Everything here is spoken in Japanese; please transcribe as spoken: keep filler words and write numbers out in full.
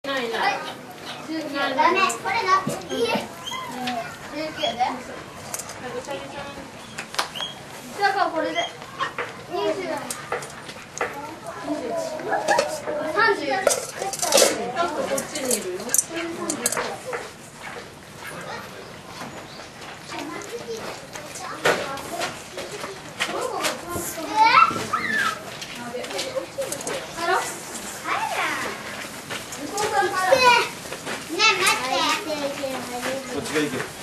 ないない。 ダメ。これな。いい。じゅうきゅうで。だからこれで。にじゅう。さんじゅう。ちょっとこっちにいるよ。 こっちがいいけど。